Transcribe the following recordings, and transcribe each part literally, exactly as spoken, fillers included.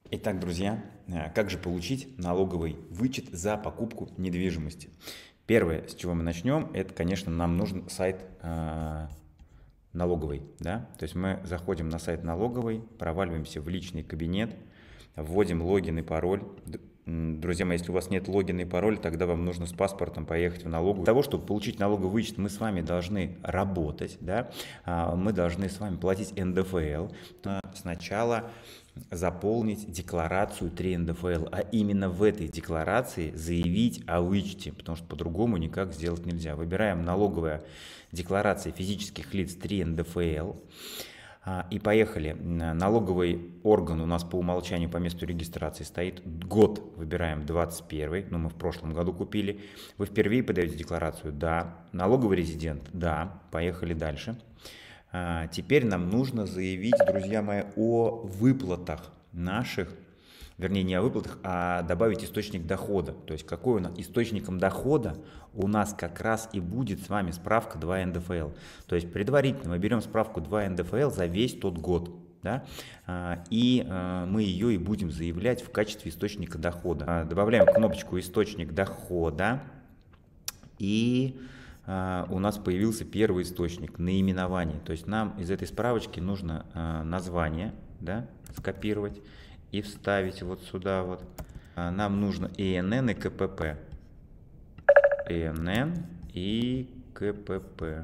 Итак, друзья, э, как же получить налоговый вычет за покупку недвижимости? Первое, с чего мы начнем, это, конечно, нам нужен сайт э, налоговой. Да? То есть мы заходим на сайт налоговой, проваливаемся в личный кабинет, вводим логин и пароль. Друзья мои, если у вас нет логина и пароля, тогда вам нужно с паспортом поехать в налоговую. Для того, чтобы получить налоговый вычет, мы с вами должны работать, да? Мы должны с вами платить эн дэ эф эл. Сначала заполнить декларацию три эн дэ эф эл, а именно в этой декларации заявить о вычете, потому что по-другому никак сделать нельзя. Выбираем налоговая декларация физических лиц три эн дэ эф эл. И поехали. Налоговый орган у нас по умолчанию по месту регистрации стоит. Год выбираем двадцать первый, ну мы в прошлом году купили. Вы впервые подаете декларацию? Да. Налоговый резидент? Да. Поехали дальше. Теперь нам нужно заявить, друзья мои, о выплатах наших, вернее не о выплатах, а добавить источник дохода. То есть какой у нас источником дохода у нас как раз и будет с вами справка два эн дэ эф эл. То есть предварительно мы берем справку два эн дэ эф эл за весь тот год. Да? И мы ее и будем заявлять в качестве источника дохода. Добавляем кнопочку «Источник дохода» и у нас появился первый источник, наименование. То есть нам из этой справочки нужно название, да, скопировать и вставить вот сюда вот. Нам нужно и эн эн и ка пэ пэ. и эн эн и ка пэ пэ.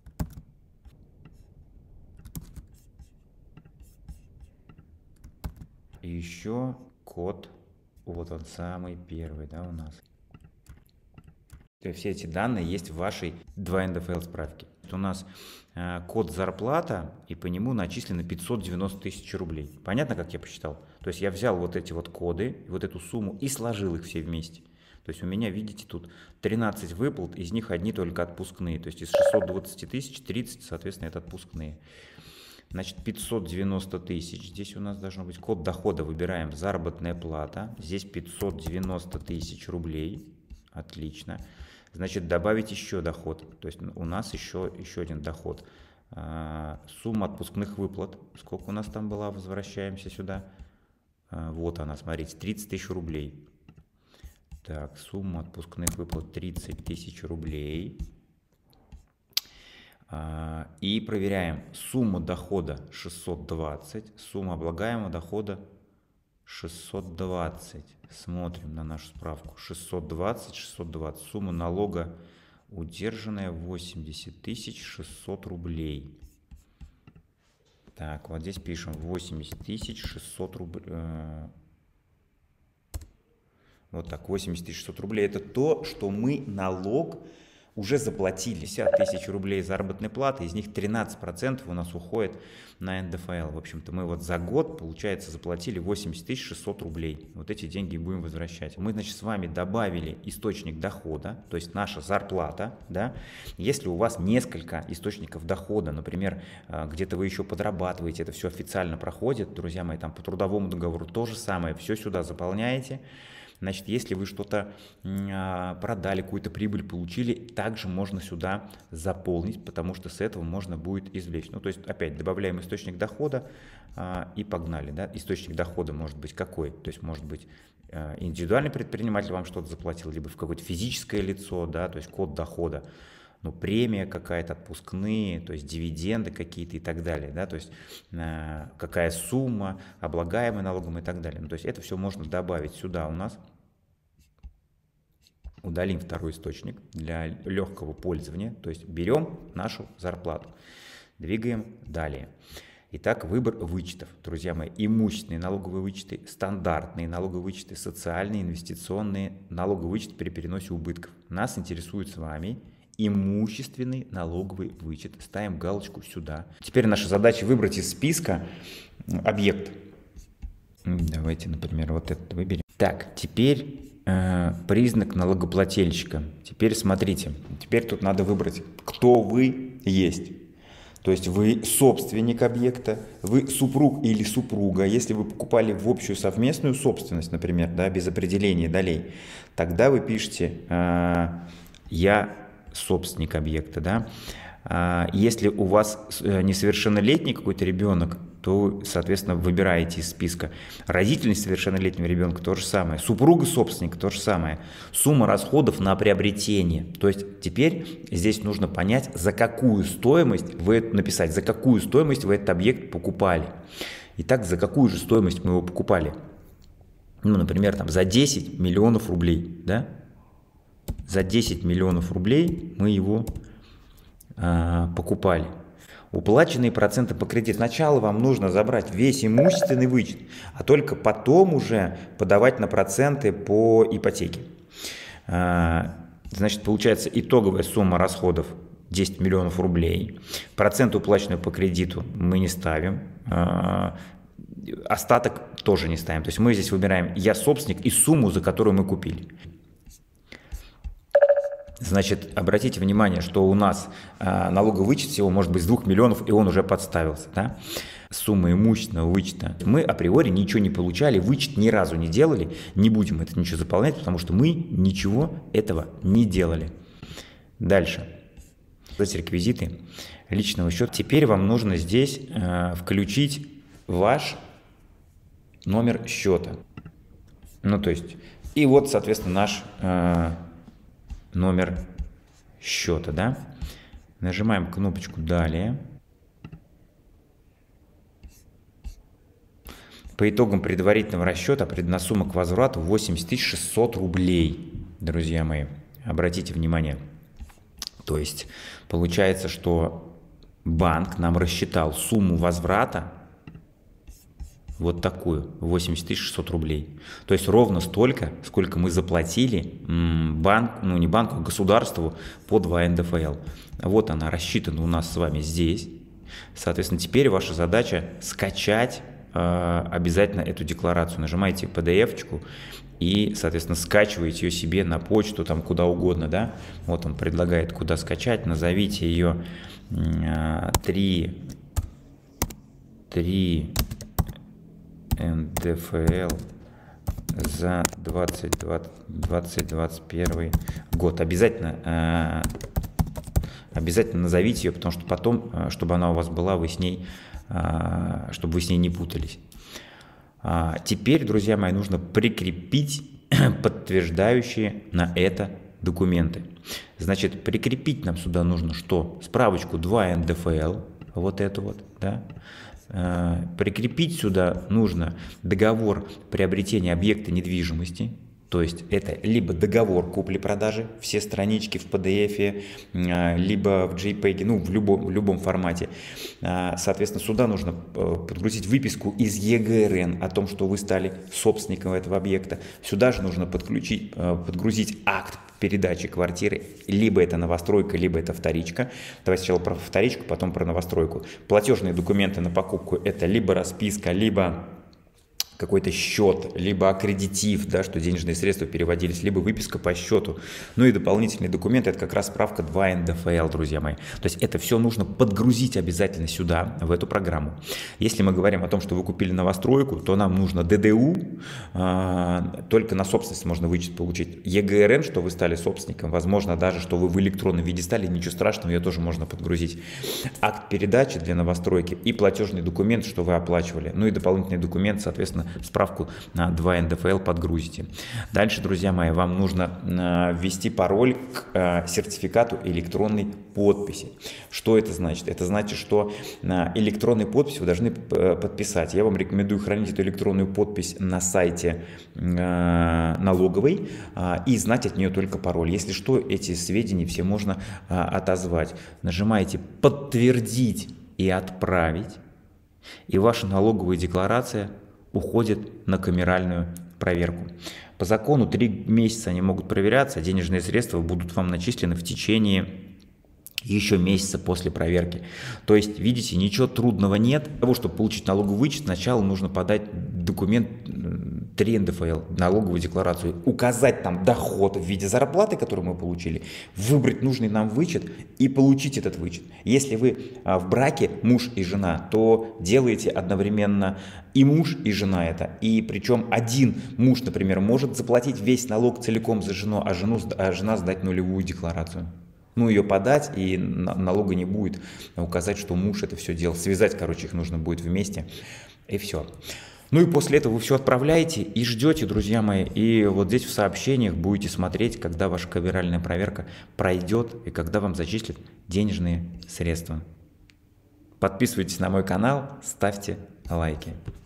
И еще код, вот он самый первый, да, у нас. То есть все эти данные есть в вашей два эн дэ эф эл справке. У нас э, код зарплата, и по нему начислено пятьсот девяносто тысяч рублей. Понятно, как я посчитал? То есть я взял вот эти вот коды, вот эту сумму и сложил их все вместе. То есть у меня, видите, тут тринадцать выплат, из них одни только отпускные. То есть из шестисот двадцати тысяч тридцать, соответственно, это отпускные. Значит, пятьсот девяносто тысяч. Здесь у нас должно быть код дохода. Выбираем заработная плата. Здесь пятьсот девяносто тысяч рублей. Отлично. Значит, добавить еще доход. То есть у нас еще, еще один доход. Сумма отпускных выплат. Сколько у нас там была? Возвращаемся сюда. Вот она, смотрите, тридцать тысяч рублей. Так, сумма отпускных выплат тридцать тысяч рублей. И проверяем. Сумма дохода шестьсот двадцать. Сумма облагаемого дохода шестьсот двадцать. Смотрим на нашу справку. шестьсот двадцать, шестьсот двадцать. Сумма налога удержанная восемьдесят тысяч шестьсот рублей. Так, вот здесь пишем восемьдесят тысяч шестьсот рублей. Вот так, восемьдесят тысяч шестьсот рублей. Это то, что мы налог уже заплатили. пятьдесят тысяч рублей заработной платы, из них тринадцать процентов у нас уходит на эн дэ эф эл. В общем-то, мы вот за год, получается, заплатили восемьдесят тысяч шестьсот рублей. Вот эти деньги будем возвращать. Мы, значит, с вами добавили источник дохода, то есть наша зарплата. Да? Если у вас несколько источников дохода, например, где-то вы еще подрабатываете, это все официально проходит, друзья мои, там по трудовому договору то же самое, все сюда заполняете. Значит, если вы что-то продали, какую-то прибыль получили, также можно сюда заполнить, потому что с этого можно будет извлечь. Ну, то есть, опять добавляем источник дохода а, и погнали. Да? Источник дохода может быть какой? То есть, может быть, индивидуальный предприниматель вам что-то заплатил, либо в какое-то физическое лицо, да, то есть код дохода. Ну, премия какая-то, отпускные, то есть дивиденды какие-то и так далее, да, то есть э, какая сумма, облагаемая налогом и так далее. Ну, то есть это все можно добавить сюда у нас. Удалим второй источник для легкого пользования, то есть берем нашу зарплату, двигаем далее. Итак, выбор вычетов, друзья мои, имущественные налоговые вычеты, стандартные налоговые вычеты, социальные, инвестиционные, налоговый вычет при переносе убытков. Нас интересует с вами имущественный налоговый вычет. Ставим галочку сюда. Теперь наша задача выбрать из списка объект. Давайте, например, вот этот выберем. Так, теперь э, признак налогоплательщика. Теперь смотрите, теперь тут надо выбрать, кто вы есть. То есть вы собственник объекта, вы супруг или супруга. Если вы покупали в общую совместную собственность, например, да, без определения долей, тогда вы пишете э, «я собственник объекта». Да? Если у вас несовершеннолетний какой-то ребенок, то, соответственно, выбираете из списка. Родители несовершеннолетнего ребенка то же самое. Супруга собственника то же самое. Сумма расходов на приобретение. То есть теперь здесь нужно понять, за какую стоимость вы написать, за какую стоимость вы этот объект покупали. Итак, за какую же стоимость мы его покупали? Ну, например, там, за десять миллионов рублей. Да? За десять миллионов рублей мы его а, покупали. Уплаченные проценты по кредиту. Сначала вам нужно забрать весь имущественный вычет, а только потом уже подавать на проценты по ипотеке. Значит, получается итоговая сумма расходов десять миллионов рублей. Проценты, уплаченные по кредиту, мы не ставим. Остаток тоже не ставим. То есть мы здесь выбираем «я собственник» и сумму, за которую мы купили. Значит, обратите внимание, что у нас э, налоговый вычет всего может быть с двух миллионов, и он уже подставился. Да? Сумма имущественного вычета. Мы априори ничего не получали, вычет ни разу не делали, не будем это ничего заполнять, потому что мы ничего этого не делали. Дальше. Эти реквизиты личного счета. Теперь вам нужно здесь э, включить ваш номер счета. Ну, то есть, и вот, соответственно, наш... Э, номер счета, да? Нажимаем кнопочку «Далее». По итогам предварительного расчета определена сумма к возврату восемьдесят тысяч шестьсот рублей, друзья мои. Обратите внимание. То есть получается, что банк нам рассчитал сумму возврата вот такую, восемьдесят тысяч шестьсот рублей. То есть ровно столько, сколько мы заплатили банк, ну не банку, а государству по два эн дэ эф эл. Вот она рассчитана у нас с вами здесь. Соответственно, теперь ваша задача скачать э, обязательно эту декларацию. Нажимаете пи ди эф-очку и, соответственно, скачиваете ее себе на почту, там куда угодно, да. Вот он предлагает, куда скачать. Назовите ее три эн дэ эф эл за двадцать двадцать первый год. Обязательно, обязательно назовите ее, потому что потом, чтобы она у вас была, вы с ней, чтобы вы с ней не путались. Теперь, друзья мои, нужно прикрепить подтверждающие на это документы. Значит, прикрепить нам сюда нужно что? Справочку два эн дэ эф эл, вот это вот, да. Прикрепить сюда нужно договор приобретения объекта недвижимости, то есть это либо договор купли-продажи, все странички в пи ди эф, либо в джей пег, ну в любом, в любом формате. Соответственно, сюда нужно подгрузить выписку из е гэ эр эн о том, что вы стали собственником этого объекта. Сюда же нужно подключить, подгрузить акт передачи квартиры, либо это новостройка, либо это вторичка. Давайте сначала про вторичку, потом про новостройку. Платежные документы на покупку – это либо расписка, либо какой-то счет, либо аккредитив, да, что денежные средства переводились, либо выписка по счету. Ну и дополнительные документы – это как раз справка два эн дэ эф эл, друзья мои. То есть это все нужно подгрузить обязательно сюда, в эту программу. Если мы говорим о том, что вы купили новостройку, то нам нужно дэ дэ у, а, только на собственность можно вычет получить. е гэ эр эн, что вы стали собственником, возможно даже, что вы в электронном виде стали, ничего страшного, ее тоже можно подгрузить. Акт передачи для новостройки и платежный документ, что вы оплачивали. Ну и дополнительный документ, соответственно, справку на два эн дэ эф эл подгрузите. Дальше, друзья мои, вам нужно ввести пароль к сертификату электронной подписи. Что это значит? Это значит, что электронной подпись вы должны подписать. Я вам рекомендую хранить эту электронную подпись на сайте налоговой и знать от нее только пароль. Если что, эти сведения все можно отозвать. Нажимаете «Подтвердить» и «Отправить», и ваша налоговая декларация уходит на камеральную проверку. По закону три месяца они могут проверяться, денежные средства будут вам начислены в течение еще месяца после проверки. То есть, видите, ничего трудного нет. Для того, чтобы получить налоговый вычет, сначала нужно подать документ три эн дэ эф эл, налоговую декларацию, указать там доход в виде зарплаты, которую мы получили, выбрать нужный нам вычет и получить этот вычет. Если вы в браке муж и жена, то делаете одновременно и муж, и жена это. И причем один муж, например, может заплатить весь налог целиком за жену, а, жену, а жена сдать нулевую декларацию. ну, ее подать, и налога не будет, указать, что муж это все делал. Связать, короче, их нужно будет вместе, и все. Ну и после этого вы все отправляете и ждете, друзья мои. И вот здесь в сообщениях будете смотреть, когда ваша каверальная проверка пройдет и когда вам зачислят денежные средства. Подписывайтесь на мой канал, ставьте лайки.